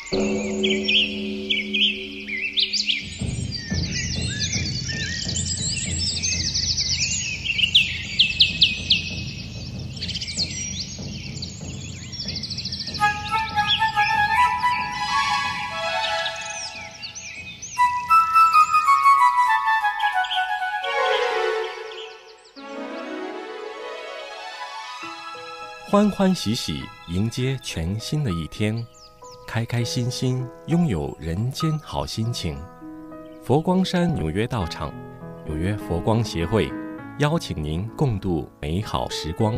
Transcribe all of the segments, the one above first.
欢欢喜喜迎接全新的一天，开开心心拥有人间好心情。佛光山纽约道场、纽约佛光协会邀请您共度美好时光。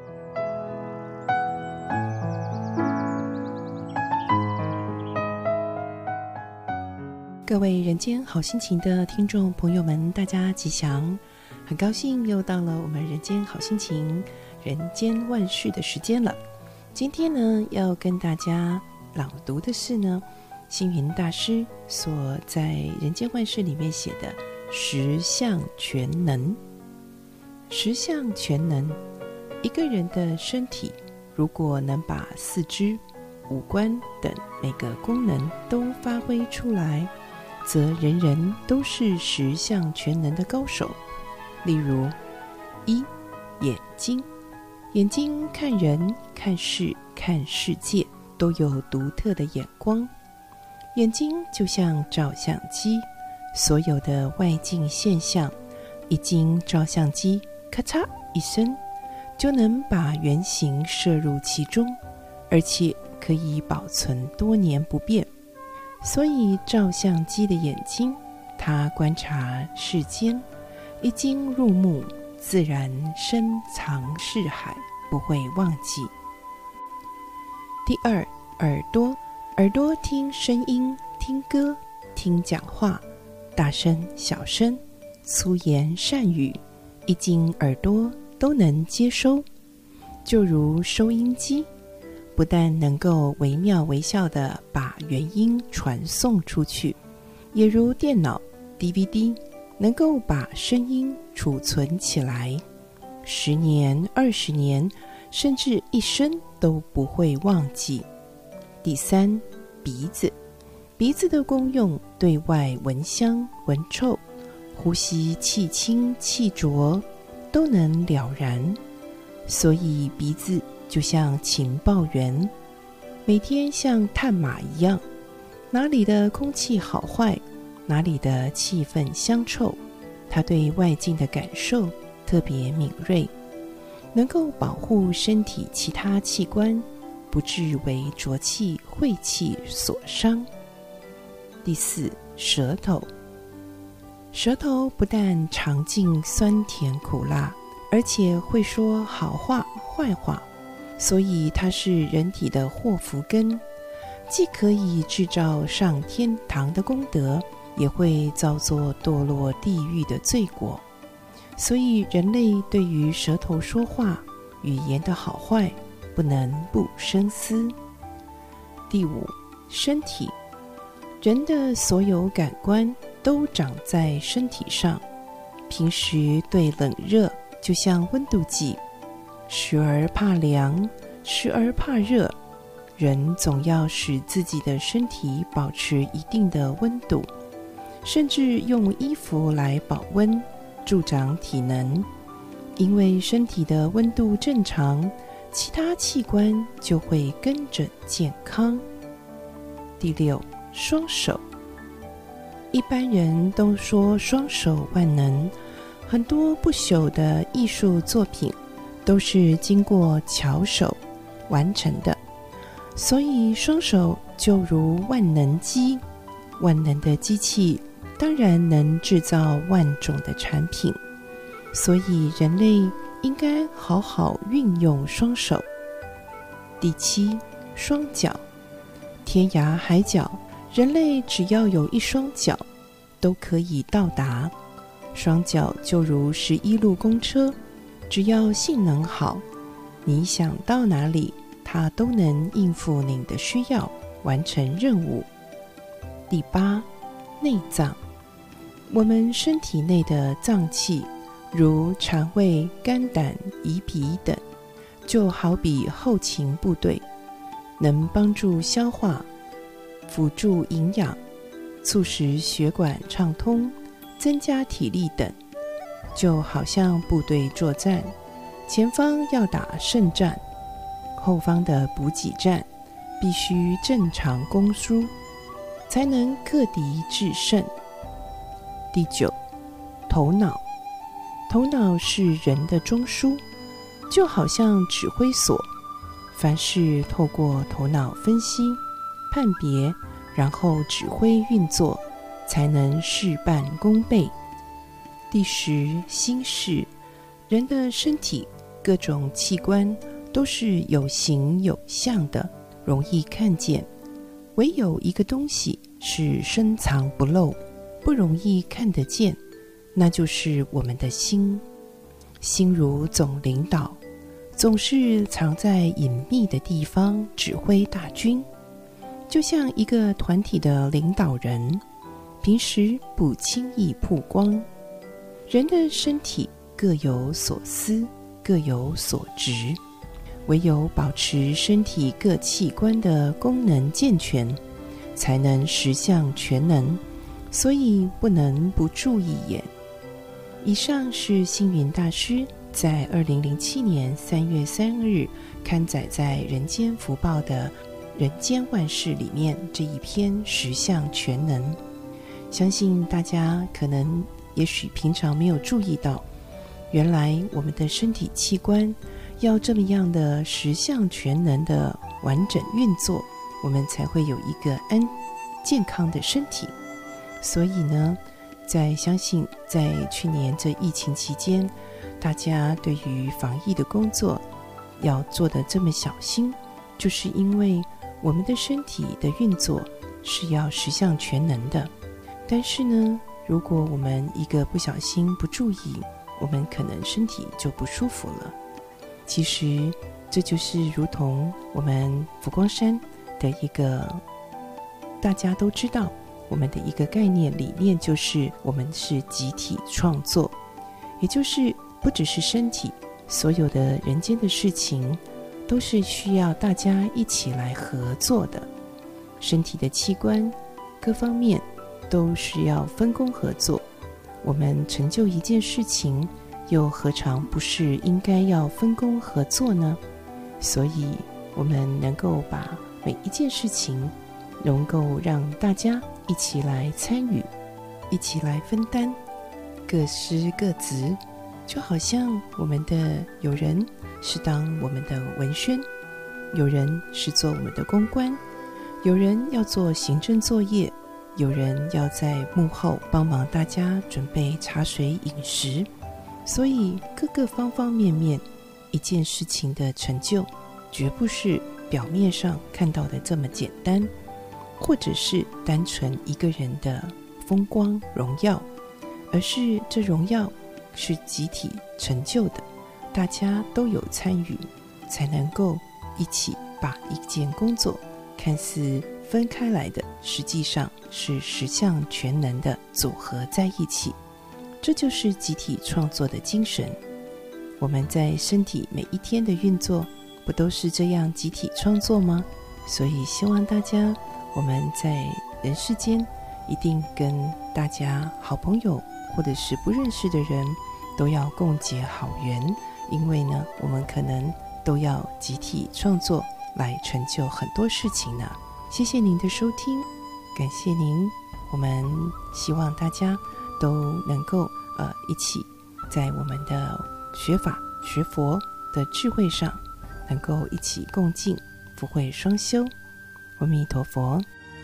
各位人间好心情的听众朋友们，大家吉祥！很高兴又到了我们人间好心情人间万事的时间了。今天呢，要跟大家朗读的是呢，星云大师所在人间万事里面写的十项全能。十项全能，一个人的身体如果能把四肢、五官等每个功能都发挥出来，则人人都是十项全能的高手。例如，一、眼睛。眼睛看人、看事、看世界都有独特的眼光。眼睛就像照相机，所有的外境现象，一经照相机咔嚓一声，就能把原型摄入其中，而且可以保存多年不变。所以照相机的眼睛，它观察世间，一经入目，自然深藏识海，不会忘记。第二，耳朵。耳朵听声音、听歌、听讲话，大声、小声、粗言善语，一经耳朵都能接收。就如收音机，不但能够惟妙惟肖地把原音传送出去，也如电脑 DVD 能够把声音储存起来，10年、20年，甚至一生都不会忘记。第三，鼻子。鼻子的功用，对外闻香、闻臭，呼吸气清、气浊，都能了然。所以鼻子就像情报员，每天像探马一样，哪里的空气好坏，哪里的气氛香臭，它对外境的感受特别敏锐，能够保护身体其他器官不至为浊气、晦气所伤。第四，舌头。舌头不但尝尽酸甜苦辣，而且会说好话、坏话，所以它是人体的祸福根，既可以制造上天堂的功德，也会造作堕落地狱的罪过。所以人类对于舌头说话、语言的好坏，不能不深思。第五，身体。人的所有感官都长在身体上，平时对冷热就像温度计，时而怕凉，时而怕热。人总要使自己的身体保持一定的温度，甚至用衣服来保温，助长体能。因为身体的温度正常，其他器官就会跟着健康。第六，双手。一般人都说双手万能，很多不朽的艺术作品都是经过巧手完成的，所以双手就如万能机。万能的机器当然能制造万种的产品，所以人类应该好好运用双手。第七，双脚。天涯海角，人类只要有一双脚，都可以到达。双脚就如11路公车，只要性能好，你想到哪里，它都能应付您的需要，完成任务。第八，内脏。我们身体内的脏器，如肠胃、肝胆、胰脾等，就好比后勤部队，能帮助消化。 辅助营养，促使血管畅通，增加体力等。就好像部队作战，前方要打胜战，后方的补给站必须正常供输，才能克敌制胜。第9，头脑。头脑是人的中枢，就好像指挥所，凡事透过头脑分析、判别，然后指挥运作，才能事半功倍。第10，心事。人的身体各种器官都是有形有相的，容易看见，唯有一个东西是深藏不露，不容易看得见，那就是我们的心。心如总领导，总是藏在隐秘的地方指挥大军，就像一个团体的领导人，平时不轻易曝光。人的身体各有所思，各有所职，唯有保持身体各器官的功能健全，才能十项全能，所以不能不注意也。以上是星云大师在2007年3月3日刊载在《人间福报》的《人间万事》里面这一篇10项全能。相信大家可能也许平常没有注意到，原来我们的身体器官要这么样的10项全能的完整运作，我们才会有一个健康的身体。所以呢，相信在去年这疫情期间，大家对于防疫的工作要做得这么小心，就是因为我们的身体的运作是要10项全能的。但是呢，如果我们一个不小心不注意，我们可能身体就不舒服了。其实这就是如同我们佛光山的一个大家都知道我们的一个概念理念，就是我们是集体创作，也就是不只是身体，所有的人间的事情都是需要大家一起来合作的。身体的器官各方面都是要分工合作，我们成就一件事情，又何尝不是应该要分工合作呢？所以我们能够把每一件事情能够让大家一起来参与，一起来分担，各司各职。就好像我们的有人是当我们的文宣，有人是做我们的公关，有人要做行政作业，有人要在幕后帮忙大家准备茶水饮食。所以各个方方面面，一件事情的成就绝不是表面上看到的这么简单，或者是单纯一个人的风光荣耀，而是这荣耀是集体成就的，大家都有参与，才能够一起把一件工作看似分开来的，实际上是10项全能的组合在一起。这就是集体创作的精神。我们在身体每一天的运作，不都是这样集体创作吗？所以希望大家，我们在人世间一定跟大家好朋友或者是不认识的人都要共结好缘，因为呢，我们可能都要集体创作来成就很多事情呢。谢谢您的收听，感谢您，我们希望大家都能够一起在我们的学法学佛的智慧上，能够一起共进，福慧双修。阿弥陀佛。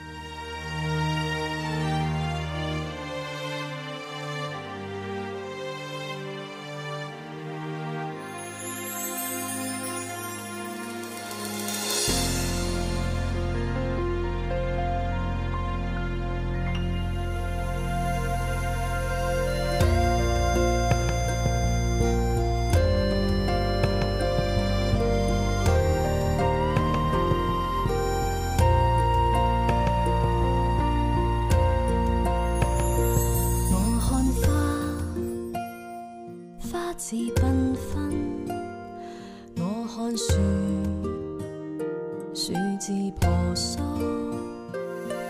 似缤纷，我看樹，樹字婆娑，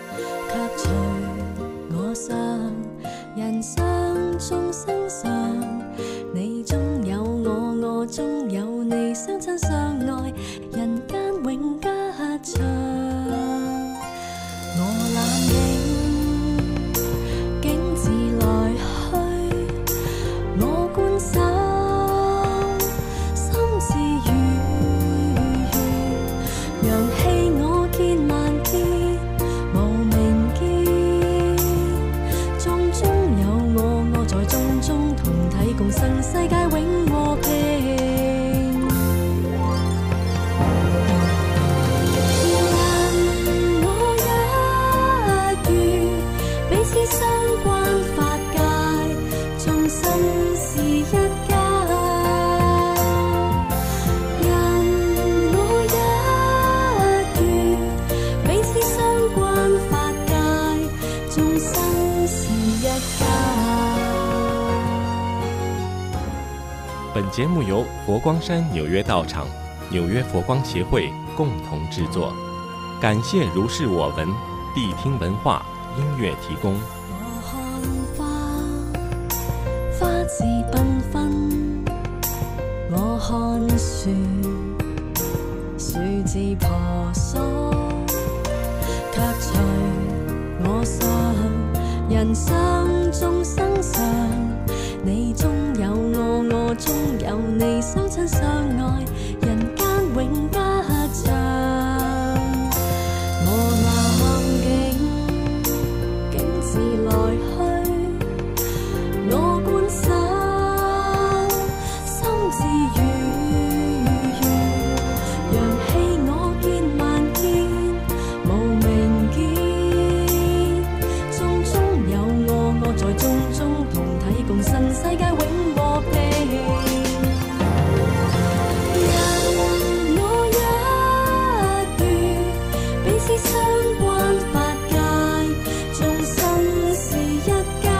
本节目由佛光山纽约道场、纽约佛光协会共同制作，感谢如是我闻谛听文化音乐提供。 我看花，花自繽紛；我看樹，樹自婆娑。卻隨我想，人生眾生相，你中有我，我中有你，相親相愛，人間永不長。我冷景，景自來去，我觀賞，心自愉悅，揚氣我見萬見，無明見，中中有我，我在中中同體共生，世界永和平。人我一段，彼此相關法界，眾生是一家。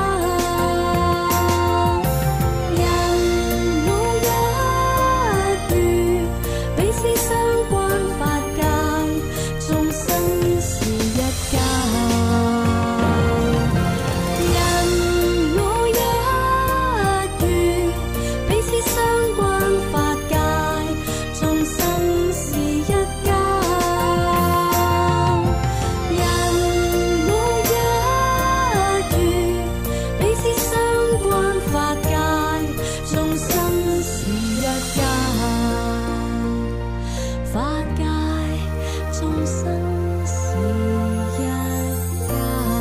人我一段，彼此相關法界，眾生是一家。人我一段，彼此相關法界，眾生是一家。人我一段，彼此相關法界，眾生是一家。法界，眾生是一家。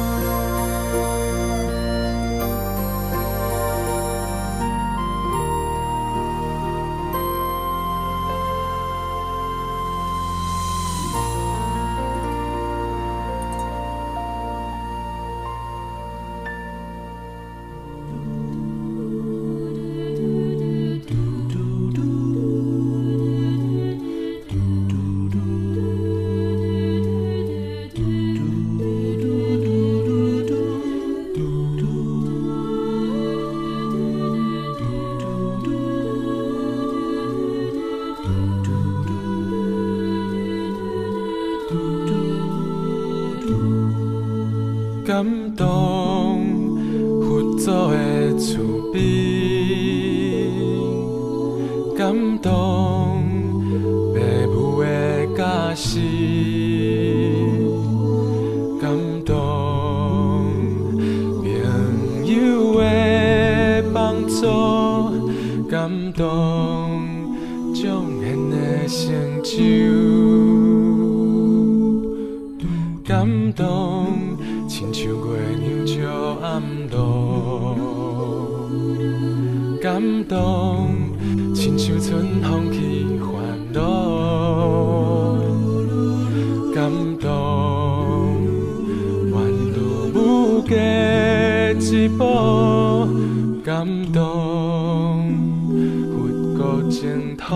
感动佛祖的慈悲，感动父母的教示，感动朋友的帮助，感动众人的成就，感动。亲像月亮照暗路，感动，亲像春风去烦恼，感动，愿路无价一步，感动，佛国净土。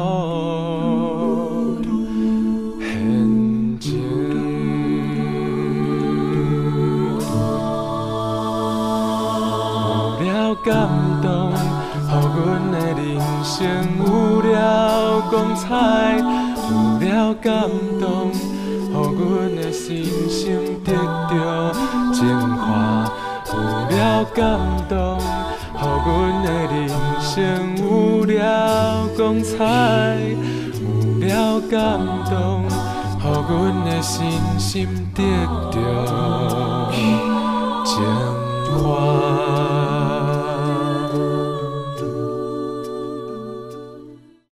感动，予阮的人生有了光彩；有了感动，予阮的心性得到净化；有了感动，予阮的人生有了光彩；有了感动，予阮的心性得到净化。